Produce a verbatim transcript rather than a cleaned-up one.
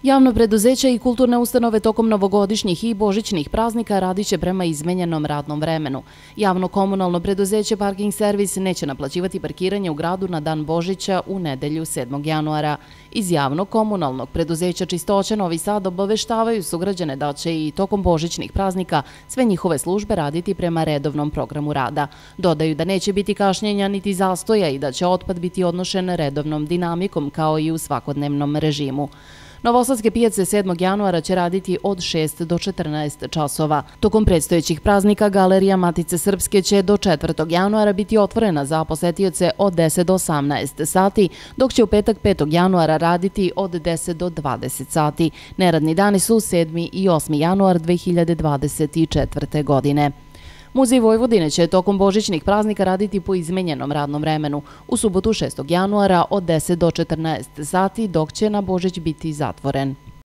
Javno preduzeće i kulturne ustanove tokom novogodišnjih i božićnih praznika radit će prema izmenjenom radnom vremenu. Javno komunalno preduzeće Parking servis neće naplaćivati parkiranje u gradu na dan Božića u nedelju sedmog januara. Iz javno komunalnog preduzeća Čistoća Novi Sad obaveštavaju sugrađane da će i tokom božićnih praznika sve njihove službe raditi prema redovnom programu rada. Dodaju da neće biti kašnjenja niti zastoja i da će otpad biti odnošen redovnom dinamikom kao i u svakodnevnom režimu. Novosadske pijace sedmog januara će raditi od šest do četrnaest časova. Tokom predstojećih praznika Galerija Matice Srpske će do četvrtog januara biti otvorena za posetioce od deset do osamnaest sati, dok će u petak petog januara raditi od deset do dvadeset sati. Neradni dani su sedmi i osmi januar dve hiljade dvadeset četvrte. godine. Muzej Vojvodine će tokom božićnih praznika raditi po izmenjenom radnom vremenu. U subotu šestog januara od deset do četrnaest sati, dok će na Božić biti zatvoren.